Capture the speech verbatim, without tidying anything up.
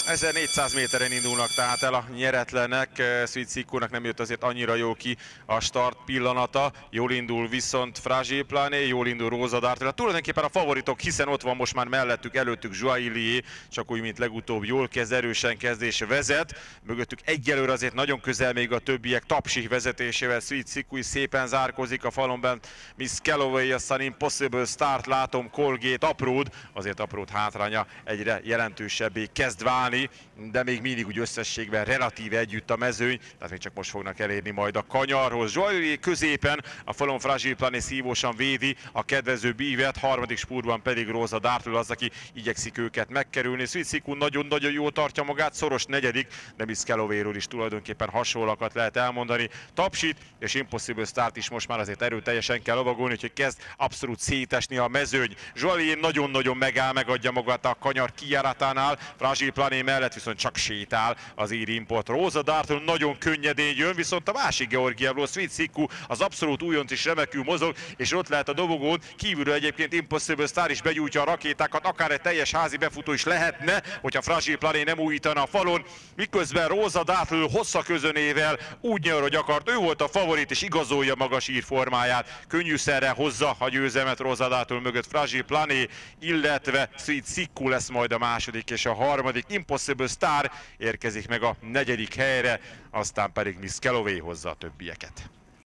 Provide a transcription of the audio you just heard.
ezernégyszáz méteren indulnak tehát el a nyeretlenek. Sweet Sikku-nak nem jött azért annyira jó ki a start pillanata. Jól indul viszont Fragile Plané, jól indul Rosa D'Arteux. Hát tulajdonképpen a favoritok, hiszen ott van most már mellettük, előttük Joao Ilié, csak úgy, mint legutóbb jól kezd, erősen kezd és vezet. Mögöttük egyelőre azért nagyon közel még a többiek, Tapsi vezetésével Sweet Sikku is szépen zárkozik a falonban. Miss Calloway, aztán Impossible Start, látom Colgate, Apród, azért Apród hátránya egyre jelentősebbé kezd válni, de még mindig úgy összességben relatíve együtt a mezőny, tehát még csak most fognak elérni majd a kanyarhoz. Joao Ilié középen, a falon Fragile Plané szívósan védi a kedvező bívet, harmadik spurtban pedig Rosa D'Arteux az, aki igyekszik őket megkerülni. Sweet Sikku nagyon-nagyon jól tartja magát, szoros negyedik, de Miss Calloway-ról is tulajdonképpen hasonlóakat lehet elmondani. Tapsit és Impossible Start is most már azért erőteljesen kell lovagolni, úgyhogy kezd abszolút szétesni a mezőny. Joao Ilié nagyon-nagyon megáll, megadja magát a kanyar kijáratánál, Fragile Plané mellett viszont csak sétál az ír import. Rosa D'Arteux nagyon könnyedén jön, viszont a másik Georgiából Sweet Sikku az abszolút újonc is remekül mozog, és ott lehet a dobogón. Kívülről egyébként Impossible Start is begyújtja a rakétákat, akár egy teljes házi befutó is lehetne, hogyha Fragile Plané nem újítana a falon, miközben Rosa D'Arteux hossza közönével úgy nyer, hogy akart. Ő volt a favorit, és igazolja magas ír formáját. Könnyűszerre hozza a győzelmet Rosa D'Arteux mögött Fragile Plané, illetve Sweet Sikku lesz majd a második és a harmadik. Impossible Star érkezik meg a negyedik helyre, aztán pedig Miss Calloway hozza a többieket.